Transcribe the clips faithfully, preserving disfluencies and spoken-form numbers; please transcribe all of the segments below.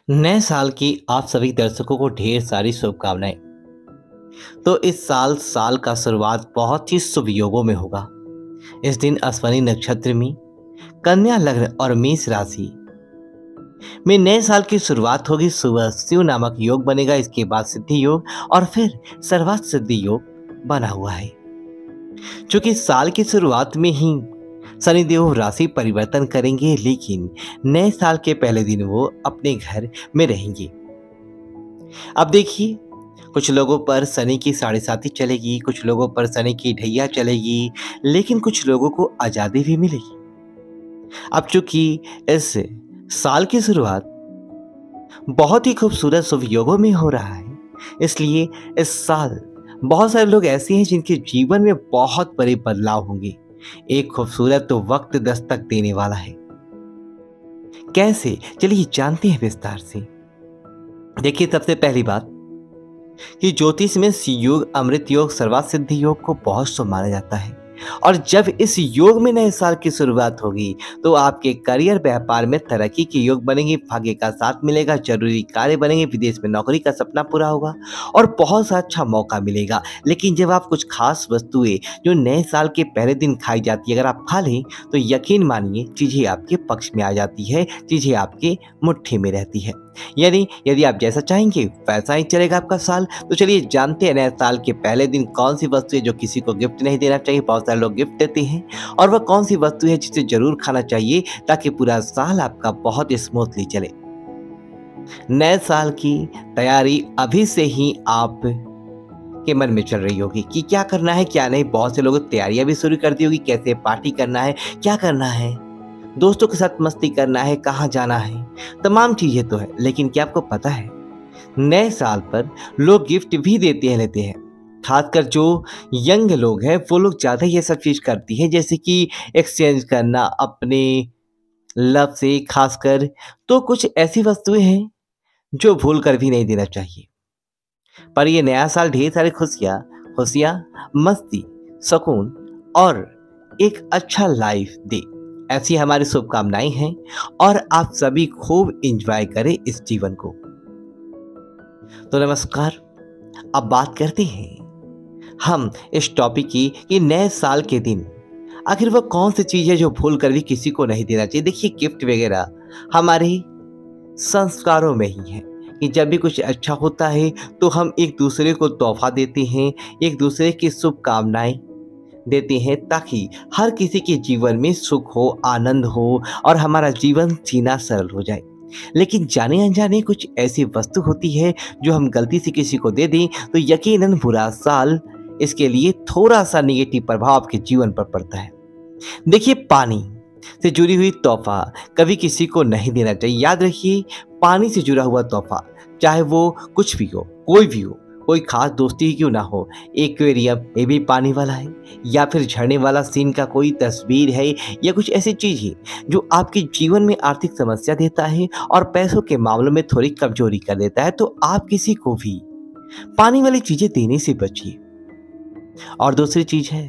नए साल की आप सभी दर्शकों को ढेर सारी शुभकामनाएं। तो इस साल साल का शुरुआत बहुत ही शुभ योगों में होगा। इस दिन अश्विनी नक्षत्र में कन्या लग्न और मेष राशि में नए साल की शुरुआत होगी। सुबह शिव नामक योग बनेगा, इसके बाद सिद्धि योग और फिर सर्वार्थ सिद्धि योग बना हुआ है। क्योंकि साल की शुरुआत में ही शनिदेव राशि परिवर्तन करेंगे, लेकिन नए साल के पहले दिन वो अपने घर में रहेंगे। अब देखिए, कुछ लोगों पर शनि की साढ़े साती चलेगी, कुछ लोगों पर शनि की ढैया चलेगी, लेकिन कुछ लोगों को आज़ादी भी मिलेगी। अब चूंकि इस साल की शुरुआत बहुत ही खूबसूरत शुभ योगों में हो रहा है, इसलिए इस साल बहुत सारे लोग ऐसे हैं जिनके जीवन में बहुत बड़े बदलाव होंगे। एक खूबसूरत तो वक्त दस्तक देने वाला है। कैसे, चलिए जानते हैं विस्तार से। देखिए, सबसे पहली बात कि ज्योतिष में योग, अमृत योग, सर्वार्थ सिद्धि योग को बहुत शुभ माना जाता है। और जब इस योग में नए साल की शुरुआत होगी तो आपके करियर, व्यापार में तरक्की के योग बनेंगे, भाग्य का साथ मिलेगा, जरूरी कार्य बनेंगे, विदेश में नौकरी का सपना पूरा होगा और बहुत सा अच्छा मौका मिलेगा। लेकिन जब आप कुछ खास वस्तुएं जो नए साल के पहले दिन खाई जाती है, अगर आप खा लें तो यकीन मानिए चीजें आपके पक्ष में आ जाती है, चीजें आपके मुट्ठी में रहती है। यानी यदि आप जैसा चाहेंगे वैसा ही चलेगा आपका साल। तो चलिए जानते हैं नए साल के पहले दिन कौन सी वस्तु है जो किसी को गिफ्ट नहीं देना चाहिए। बहुत सारे लोग गिफ्ट देते हैं, और वह कौन सी वस्तु है जिसे जरूर खाना चाहिए ताकि पूरा साल आपका बहुत स्मूथली चले। नए साल की तैयारी अभी से ही आप के मन में चल रही होगी कि क्या करना है क्या नहीं। बहुत से लोग तैयारियां भी शुरू कर दी होगी, कैसे पार्टी करना है, क्या करना है, दोस्तों के साथ मस्ती करना है, कहाँ जाना है, तमाम चीजें तो है। लेकिन क्या आपको पता है नए साल पर लोग गिफ्ट भी देते हैं, लेते हैं। खासकर जो यंग लोग हैं वो लोग ज़्यादा ये सब चीज़ करती हैं, जैसे कि एक्सचेंज करना अपने लव से। खासकर तो कुछ ऐसी वस्तुएं हैं जो भूल कर भी नहीं देना चाहिए। पर ये नया साल ढेर सारी खुशियाँ खुशियाँ मस्ती, सुकून और एक अच्छा लाइफ दे, ऐसी हमारी शुभकामनाएं हैं। और आप सभी खूब एंजॉय करें इस जीवन को। तो नमस्कार, अब बात करते हैं हम इस टॉपिक की कि नए साल के दिन आखिर वह कौन सी चीज़ है जो भूल कर भी किसी को नहीं देना चाहिए। देखिए, गिफ्ट वगैरह हमारे संस्कारों में ही है कि जब भी कुछ अच्छा होता है तो हम एक दूसरे को तोहफा देते हैं, एक दूसरे की शुभकामनाएं देते हैं, ताकि हर किसी के जीवन में सुख हो, आनंद हो और हमारा जीवन जीना सरल हो जाए। लेकिन जाने अनजाने कुछ ऐसी वस्तु होती है जो हम गलती से किसी को दे दें तो यकीनन पूरा साल इसके लिए थोड़ा सा नेगेटिव प्रभाव आपके जीवन पर पड़ता है। देखिए, पानी से जुड़ी हुई तोहफा कभी किसी को नहीं देना चाहिए। याद रखिए, पानी से जुड़ा हुआ तोहफा चाहे वो कुछ भी हो, कोई भी हो, कोई खास दोस्ती ही क्यों ना हो, एक्वेरियम ये भी पानी वाला है, या फिर झरने वाला सीन का कोई तस्वीर है, या कुछ ऐसी चीज है जो आपके जीवन में आर्थिक समस्या देता है और पैसों के मामलों में थोड़ी कमजोरी कर देता है, तो आप किसी को भी पानी वाली चीजें देने से बचिए। और दूसरी चीज है,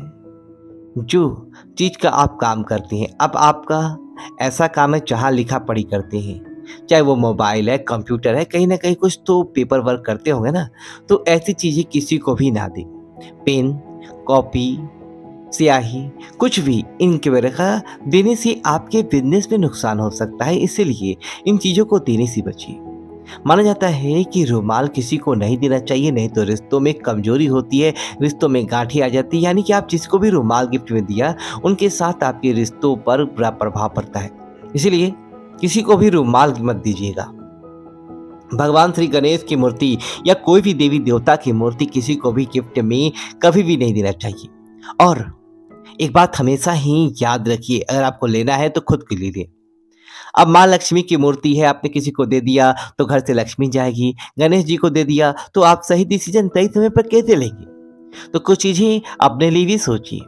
जो चीज का आप काम करते हैं, अब आपका ऐसा काम है जहाँ लिखा पढ़ी करते हैं, चाहे वो मोबाइल है, कंप्यूटर है, कहीं ना कहीं कुछ तो पेपर वर्क करते होंगे ना, तो ऐसी चीजें किसी को भी ना दें। पेन, कॉपी, स्याही, कुछ भी इंक वगैरह देने से आपके बिजनेस में नुकसान हो सकता है, इसीलिए इन चीजों को देने से बचिए। माना जाता है कि रुमाल किसी को नहीं देना चाहिए, नहीं तो रिश्तों में कमजोरी होती है, रिश्तों में गांठें आ जाती है। यानी कि आप जिसको भी रुमाल गिफ्ट में दिया उनके साथ आपके रिश्तों पर बुरा प्रभाव पड़ता है, इसीलिए किसी को भी रुमाल मत दीजिएगा। भगवान श्री गणेश की मूर्ति या कोई भी देवी देवता की मूर्ति किसी को भी गिफ्ट में कभी भी नहीं देना चाहिए। और एक बात हमेशा ही याद रखिए, अगर आपको लेना है तो खुद के लिए लें। अब माँ लक्ष्मी की मूर्ति है, आपने किसी को दे दिया तो घर से लक्ष्मी जाएगी। गणेश जी को दे दिया तो आप सही डिसीजन तय समय पर कैसे लेंगे? तो कुछ चीजें अपने लिए भी सोचिए।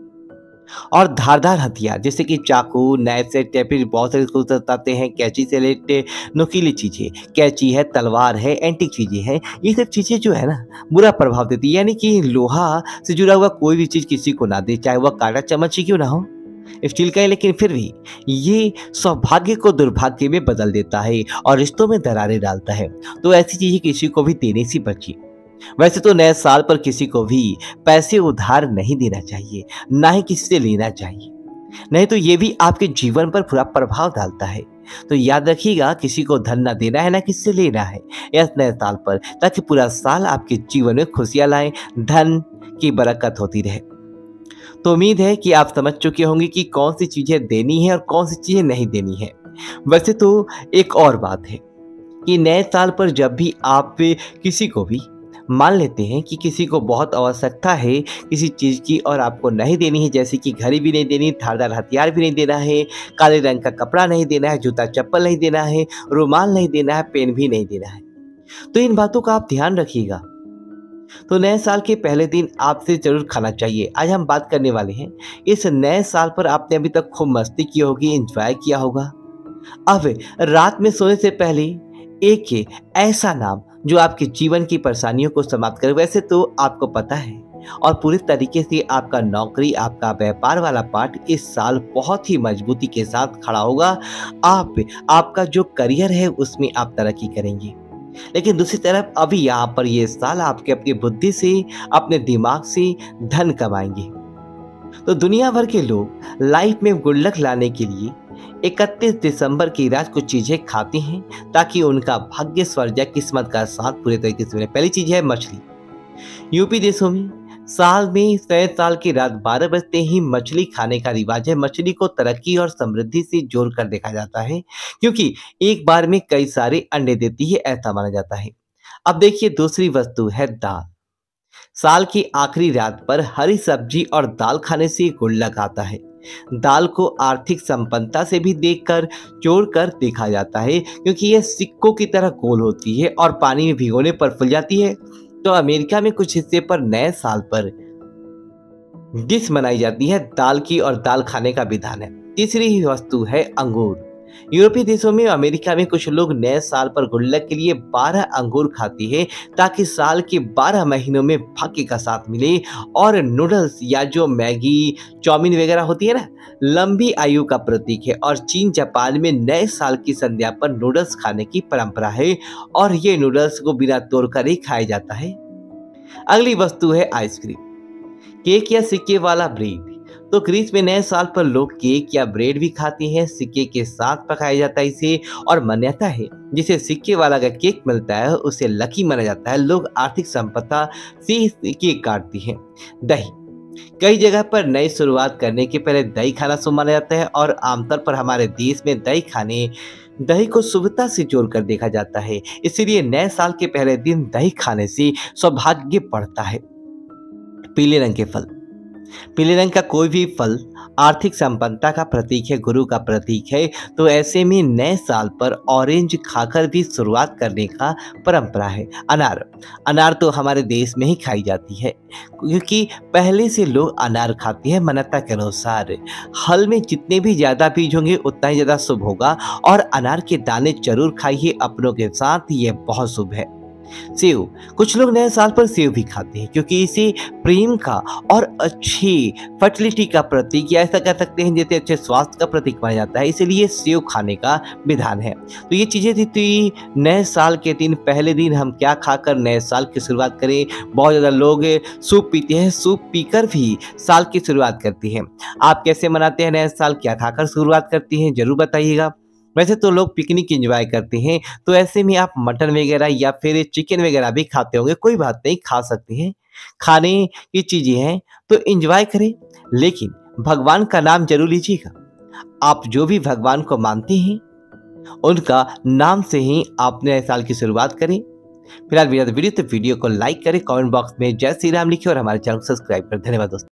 और धारदार हथियार जैसे कि चाकू, नाइफ से टेपिस, बहुत सारे टूल्स बताते हैं, कैंची से लेटे नुकीली चीजें, कैंची है, तलवार है, एंटीक चीजें हैं, ये सब चीजें जो है ना बुरा प्रभाव देती है। यानी कि लोहा से जुड़ा हुआ कोई भी चीज किसी को ना दे, चाहे वह कांटा चम्मच ही क्यों ना हो। स्टील का है, लेकिन फिर भी ये सौभाग्य को दुर्भाग्य में बदल देता है और रिश्तों में दरारें डालता है। तो ऐसी चीजें किसी को भी देने से बचिए। वैसे तो नए साल पर किसी को भी पैसे उधार नहीं देना चाहिए, ना ही किसी से लेना चाहिए, नहीं तो ये भी आपके जीवन पर बुरा प्रभाव डालता है। तो याद रखिएगा, किसी को धन ना देना है, ना किसी से लेना है इस नए साल पर, ताकि पूरा साल आपके जीवन में खुशियां लाए, धन की बरकत होती रहे। तो उम्मीद है कि आप समझ चुके होंगे कि कौन सी चीजें देनी है और कौन सी चीजें नहीं देनी है। वैसे तो एक और बात है कि नए साल पर जब भी आप किसी को भी मान लेते हैं कि किसी को बहुत आवश्यकता है किसी चीज़ की और आपको नहीं देनी है, जैसे कि घड़ी भी नहीं देनी, धारदार हथियार भी नहीं देना है, काले रंग का कपड़ा नहीं देना है, जूता चप्पल नहीं देना है, रुमाल नहीं देना है, पेन भी नहीं देना है, तो इन बातों का आप ध्यान रखिएगा। तो नए साल के पहले दिन आपसे जरूर खाना चाहिए। आज हम बात करने वाले हैं, इस नए साल पर आपने अभी तक खूब मस्ती की होगी, एंजॉय किया होगा। अब रात में सोने से पहले एक ऐसा नाम जो आपके जीवन की परेशानियों को समाप्त करे। वैसे तो आपको पता है और पूरी तरीके से आपका नौकरी, आपका व्यापार वाला पार्ट इस साल बहुत ही मजबूती के साथ खड़ा होगा। आप आपका जो करियर है उसमें आप तरक्की करेंगे। लेकिन दूसरी तरफ अभी यहाँ पर ये साल आपके अपनी बुद्धि से, अपने दिमाग से धन कमाएंगे। तो दुनिया भर के लोग लाइफ में गुड लक लाने के लिए इकतीस दिसंबर की रात कुछ चीजें खाते हैं ताकि उनका भाग्य स्वर्ग या किस्मत का साथ पूरे तरीके से मिले। पहली चीज है मछली। यूपी देशों में साल में नए साल की रात बारह बजते ही मछली खाने का रिवाज है। मछली को तरक्की और समृद्धि से जोड़कर देखा जाता है, क्योंकि एक बार में कई सारे अंडे देती है, ऐसा माना जाता है। अब देखिए, दूसरी वस्तु है दाल। साल की आखिरी रात पर हरी सब्जी और दाल खाने से गुड लक आता है। दाल को आर्थिक संपन्नता से भी देखकर जोड़कर देखा जाता है, क्योंकि यह सिक्कों की तरह गोल होती है और पानी में भिगोने पर फूल जाती है। तो अमेरिका में कुछ हिस्से पर नए साल पर डिश बनाई जाती है दाल की और दाल खाने का विधान है। तीसरी वस्तु है अंगूर। यूरोपीय देशों में, अमेरिका में कुछ लोग नए साल पर गुड लक के लिए बारह अंगूर खाते हैं ताकि साल के बारह महीनों में भाग्य का साथ मिले। और नूडल्स या जो मैगी, चाउमीन वगैरह होती है ना, लंबी आयु का प्रतीक है। और चीन, जापान में नए साल की संध्या पर नूडल्स खाने की परंपरा है और ये नूडल्स को बिना तोड़कर ही खाया जाता है। अगली वस्तु है आइसक्रीम। केक या सिक्के वाला ब्रेड। तो ग्रीस में नए साल पर लोग केक या ब्रेड भी खाते हैं, सिक्के के साथ पकाया जाता है इसे। और मान्यता है, जिसे सिक्के वाला का केक मिलता है उसे लकी माना जाता है। लोग आर्थिक संपदा से केक काटते हैं। दही। कई जगह पर नई शुरुआत करने के पहले दही खाना शुभ माना जाता है और आमतौर पर हमारे देश में दही खाने दही को शुभता से जोड़कर देखा जाता है। इसीलिए नए साल के पहले दिन दही खाने से सौभाग्य बढ़ता है। पीले रंग के फल। पीले रंग का कोई भी फल आर्थिक संपन्नता का प्रतीक है, गुरु का प्रतीक है। तो ऐसे में नए साल पर ऑरेंज खाकर भी शुरुआत करने का परंपरा है। अनार। अनार तो हमारे देश में ही खाई जाती है, क्योंकि पहले से लोग अनार खाते हैं। मान्यता के अनुसार हल में जितने भी ज्यादा बीज होंगे उतना ही ज्यादा शुभ होगा। और अनार के दाने जरूर खाइए अपनों के साथ, ये बहुत शुभ है। सेव। कुछ लोग नए साल पर सेव भी खाते हैं, क्योंकि इसे प्रेम का और अच्छी फर्टिलिटी का प्रतीक, या ऐसा कह सकते हैं जैसे अच्छे स्वास्थ्य का प्रतीक माना जाता है, इसलिए सेव खाने का विधान है। तो ये चीजें थी, थी नए साल के दिन, पहले दिन हम क्या खाकर नए साल की शुरुआत करें। बहुत ज्यादा लोग सूप पीते हैं, सूप पीकर भी साल की शुरुआत करते हैं। आप कैसे मनाते हैं नए साल, क्या खाकर शुरुआत करती हैं, जरूर बताइएगा। वैसे तो लोग पिकनिक एंजॉय करते हैं, तो ऐसे में आप मटन वगैरह या फिर चिकन वगैरह भी खाते होंगे, कोई बात नहीं, खा सकते हैं। खाने की चीजें हैं तो एंजॉय करें, लेकिन भगवान का नाम जरूर लीजिएगा। आप जो भी भगवान को मानते हैं उनका नाम से ही आप नए साल की शुरुआत करें। फिलहाल वीडियो तो वीडियो को लाइक करें, कमेंट बॉक्स में जय श्री राम लिखें और हमारे चैनल को सब्सक्राइब करें। धन्यवाद दोस्तों।